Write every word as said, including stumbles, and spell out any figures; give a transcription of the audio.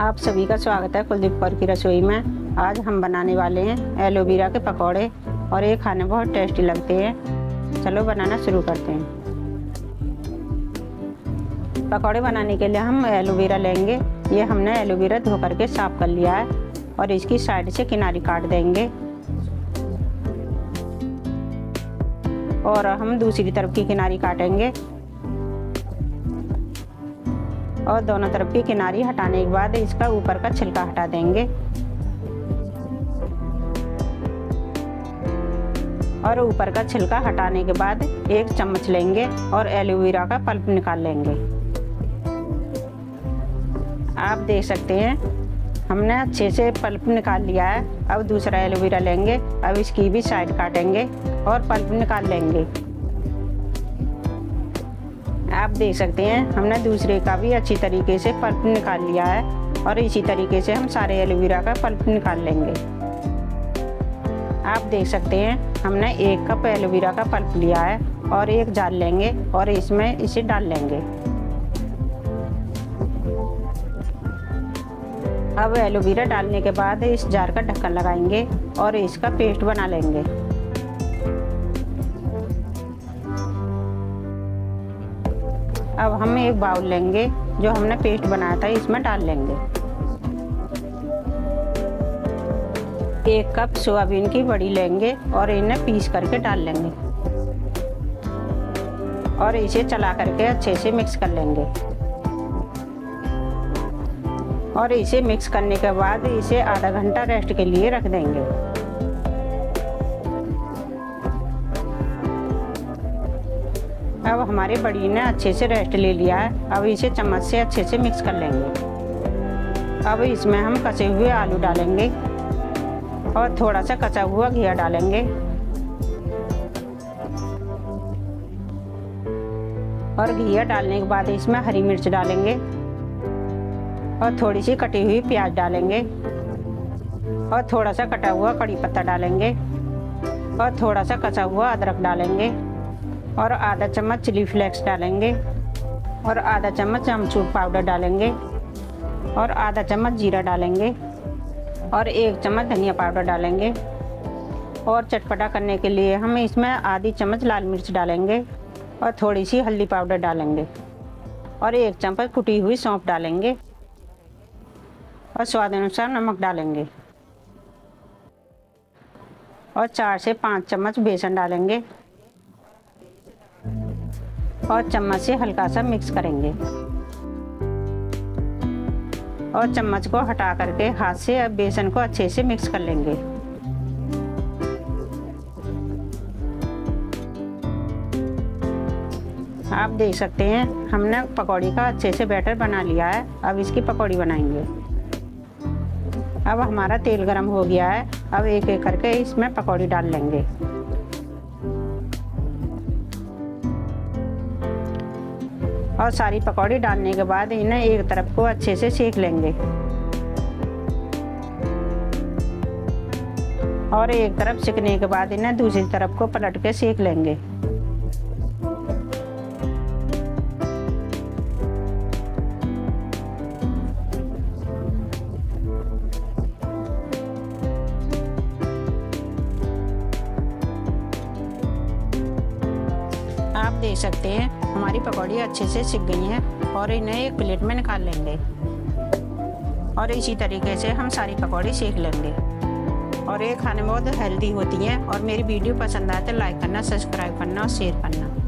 आप सभी का स्वागत है कुलदीप कौर की रसोई में। आज हम बनाने वाले हैं एलोवेरा के पकौड़े और ये खाने बहुत टेस्टी लगते हैं। चलो बनाना शुरू करते हैं। पकौड़े बनाने के लिए हम एलोवेरा लेंगे। ये हमने एलोवेरा धो करके साफ कर लिया है और इसकी साइड से किनारी काट देंगे और हम दूसरी तरफ की किनारी काटेंगे और दोनों तरफ की किनारी हटाने के बाद इसका ऊपर का छिलका हटा देंगे और ऊपर का छिलका हटाने के बाद एक चम्मच लेंगे और एलोवेरा का पल्प निकाल लेंगे। आप देख सकते हैं हमने अच्छे से पल्प निकाल लिया है। अब दूसरा एलोवेरा लेंगे। अब इसकी भी साइड काटेंगे और पल्प निकाल लेंगे। आप देख सकते हैं हमने दूसरे का भी अच्छी तरीके से पल्प निकाल लिया है और इसी तरीके से हम सारे एलोवेरा का पल्प निकाल लेंगे। आप देख सकते हैं हमने एक कप एलोवेरा का पल्प लिया है और एक जार लेंगे और इसमें इसे डाल लेंगे। अब एलोवेरा डालने के बाद इस जार का ढक्कन लगाएंगे और इसका पेस्ट बना लेंगे। अब हम एक बाउल लेंगे जो हमने पेस्ट बनाया था इसमें डाल लेंगे। एक कप सोयाबीन की बड़ी लेंगे और इन्हें पीस करके डाल लेंगे और इसे चला करके अच्छे से मिक्स कर लेंगे और इसे मिक्स करने के बाद इसे आधा घंटा रेस्ट के लिए रख देंगे। अब हमारी बड़ी ने अच्छे से रेस्ट ले लिया है। अब इसे चम्मच से अच्छे से मिक्स कर लेंगे। अब इसमें हम कसे हुए आलू डालेंगे और थोड़ा सा कचा हुआ घिया डालेंगे और घिया डालने के बाद इसमें हरी मिर्च डालेंगे और थोड़ी सी कटी हुई प्याज डालेंगे और थोड़ा सा कटा हुआ कड़ी पत्ता डालेंगे और थोड़ा सा कचा हुआ अदरक डालेंगे और आधा चम्मच चिली फ्लेक्स डालेंगे और आधा चम्मच अमचूर पाउडर डालेंगे और आधा चम्मच जीरा डालेंगे और एक चम्मच धनिया पाउडर डालेंगे और चटपटा करने के लिए हम इसमें आधी चम्मच लाल मिर्च डालेंगे और थोड़ी सी हल्दी पाउडर डालेंगे और एक चम्मच कुटी हुई सौंफ डालेंगे और स्वाद अनुसार नमक डालेंगे और चार से पाँच चम्मच बेसन डालेंगे और चम्मच से हल्का सा मिक्स करेंगे और चम्मच को हटा करके हाथ से अब बेसन को अच्छे से मिक्स कर लेंगे। आप देख सकते हैं हमने पकौड़ी का अच्छे से बैटर बना लिया है। अब इसकी पकौड़ी बनाएंगे। अब हमारा तेल गरम हो गया है। अब एक एक करके इसमें पकौड़ी डाल लेंगे और सारी पकौड़ी डालने के बाद इन्हें एक तरफ को अच्छे से सेक लेंगे और एक तरफ सेकने के बाद इन्हें दूसरी तरफ को पलट के सेक लेंगे। आप देख सकते हैं हमारी पकौड़ी अच्छे से सिक गई हैं और इन्हें एक प्लेट में निकाल लेंगे और इसी तरीके से हम सारी पकौड़ी सेक लेंगे और ये खाने में बहुत हेल्दी होती हैं। और मेरी वीडियो पसंद आए तो लाइक करना, सब्सक्राइब करना और शेयर करना।